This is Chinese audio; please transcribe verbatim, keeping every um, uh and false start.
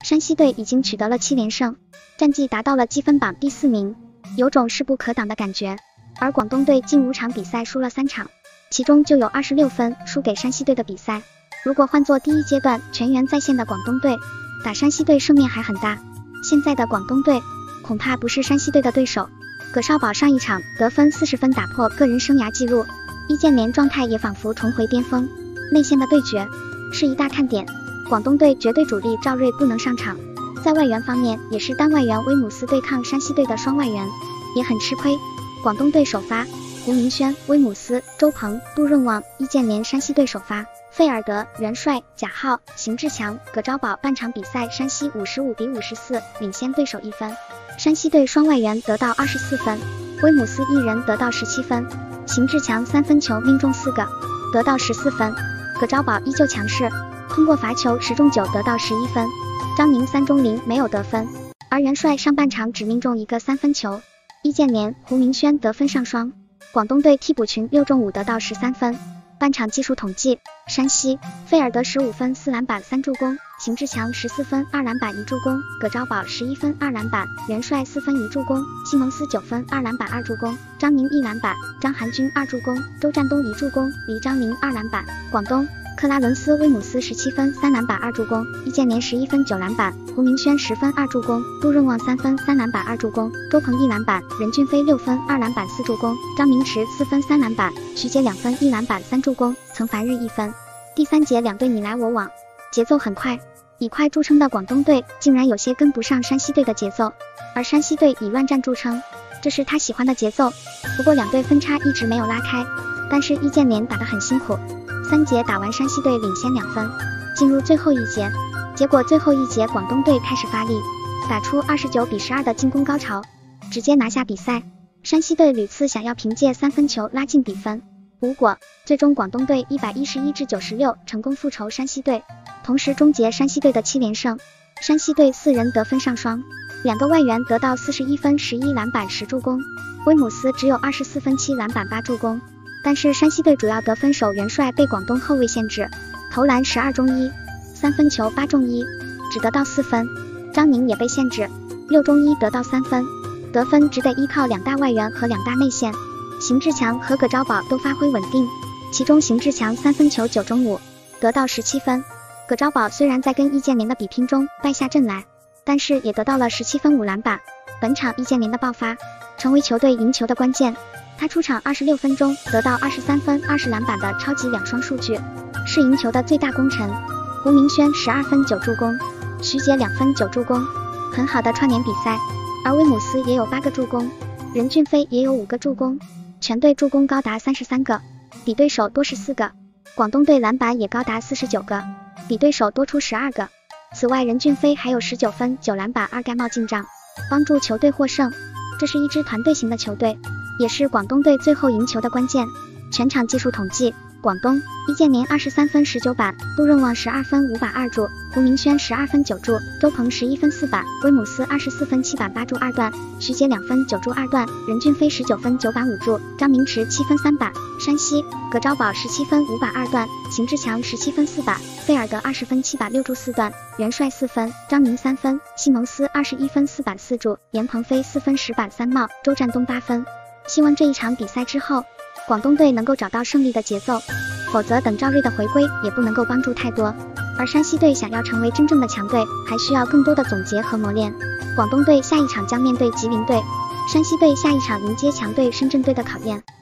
山西队已经取得了七连胜，战绩达到了积分榜第四名，有种势不可挡的感觉。而广东队近五场比赛输了三场，其中就有二十六分输给山西队的比赛。如果换作第一阶段全员在线的广东队，打山西队胜面还很大。现在的广东队恐怕不是山西队的对手。葛少宝上一场得分四十分打破个人生涯纪录，易建联状态也仿佛重回巅峰。内线的对决是一大看点，广东队绝对主力赵睿不能上场。在外援方面也是单外援威姆斯对抗山西队的双外援，也很吃亏。广东队首发胡明轩、威姆斯、周鹏、杜润旺、易建联；山西队首发费尔德、元帅、贾浩、邢志强、葛昭宝。半场比赛山西五十五比五十四领先对手一分。山西队双外援得到二十四分，威姆斯一人得到十七分，邢志强三分球命中四个，得到十四分。葛昭宝依旧强势，通过罚球十中九得到十一分。张宁三中零没有得分，而元帅上半场只命中一个三分球。易建联、胡明轩得分上双，广东队替补群六中五得到十三分。半场技术统计，山西费尔德十五分四篮板三助攻，邢志强十四分二篮板一助攻，葛昭宝十一分二篮板，元帅四分一助攻，西蒙斯九分二篮板二助攻，张宁一篮板，张涵军二助攻，周占东一助攻，黎张宁二篮板。广东克拉伦斯威姆斯十七分三篮板二助攻，易建联十一分九篮板，胡明轩十分二助攻，杜润旺三分三篮板二助攻，周鹏一篮板，任骏飞六分二篮板四助攻，张明驰四分三篮板，徐杰两分一篮板三助攻，曾凡日一分。第三节两队你来我往，节奏很快，以快著称的广东队竟然有些跟不上山西队的节奏，而山西队以乱战著称，这是他喜欢的节奏。不过两队分差一直没有拉开，但是易建联打得很辛苦。三节打完山西队领先两分，进入最后一节，结果最后一节广东队开始发力，打出二十九比十二的进攻高潮，直接拿下比赛。山西队屡次想要凭借三分球拉近比分，无果，最终广东队一百一十一至九十六成功复仇山西队，同时终结山西队的七连胜。山西队四人得分上双，两个外援得到四十一分十一篮板十助攻，威姆斯只有二十四分七篮板八助攻。但是山西队主要得分手元帅被广东后卫限制，投篮十二中一，三分球八中一，只得到四分。张宁也被限制，六中一得到三分，得分只得依靠两大外援和两大内线。邢志强和葛昭宝都发挥稳定，其中邢志强三分球九中五，得到十七分。葛昭宝虽然在跟易建联的比拼中败下阵来，但是也得到了十七分五篮板。本场易建联的爆发成为球队赢球的关键，他出场二十六分钟得到二十三分二十篮板的超级两双数据，是赢球的最大功臣。胡明轩十二分九助攻，徐杰两分九助攻，很好的串联比赛。而威姆斯也有八个助攻，任骏飞也有五个助攻，全队助攻高达三十三个，比对手多十四个。广东队篮板也高达四十九个，比对手多出十二个。此外任骏飞还有十九分九篮板二盖帽进账，帮助球队获胜。这是一支团队型的球队，也是广东队最后赢球的关键。全场技术统计，广东易建联二十三分十九板，杜润旺十二分五板二助，胡明轩十二分九助，周鹏十一分四板，威姆斯二十四分七板八助二段，徐杰两分九助二段，任骏飞十九分九板五助，张明驰七分三板。山西葛昭宝十七分五板二段，邢志强十七分四板，费尔德二十分七板六助四段，元帅四分，张宁三分，西蒙斯二十一分四板四助，严鹏飞四分十板三帽，周占东八分。希望这一场比赛之后，广东队能够找到胜利的节奏，否则等赵睿的回归也不能够帮助太多。而山西队想要成为真正的强队，还需要更多的总结和磨练。广东队下一场将面对吉林队，山西队下一场迎接强队深圳队的考验。